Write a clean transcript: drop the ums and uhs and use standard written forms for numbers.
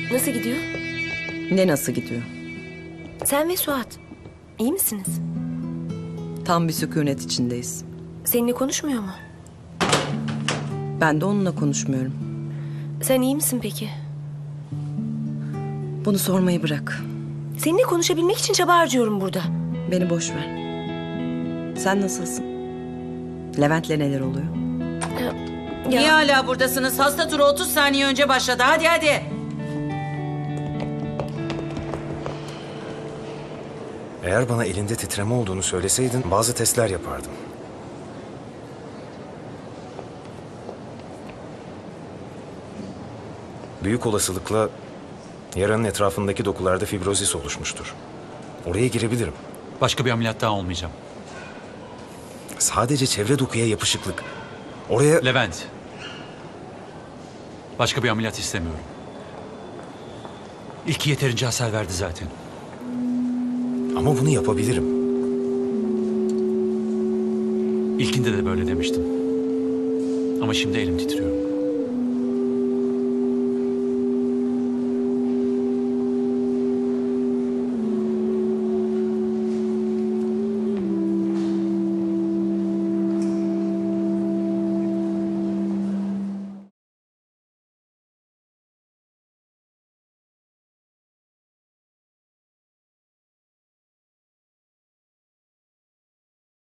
Nasıl gidiyor? Ne nasıl gidiyor? Sen ve Suat. İyi misiniz? Tam bir sükunet içindeyiz. Seninle konuşmuyor mu? Ben de onunla konuşmuyorum. Sen iyi misin peki? Bunu sormayı bırak. Seninle konuşabilmek için çaba harcıyorum burada. Beni boş ver. Sen nasılsın? Levent'le neler oluyor? Niye hala buradasınız? Hasta turu 30 saniye önce başladı. Hadi hadi. Eğer bana elinde titreme olduğunu söyleseydin bazı testler yapardım. Büyük olasılıkla yaranın etrafındaki dokularda fibrozis oluşmuştur. Oraya girebilirim. Başka bir ameliyat daha olmayacağım. Sadece çevre dokuya yapışıklık. Oraya... Levent. Başka bir ameliyat istemiyorum. İlki yeterince hasar verdi zaten. Ama bunu yapabilirim. İlkinde de böyle demiştim. Ama şimdi elim titriyor.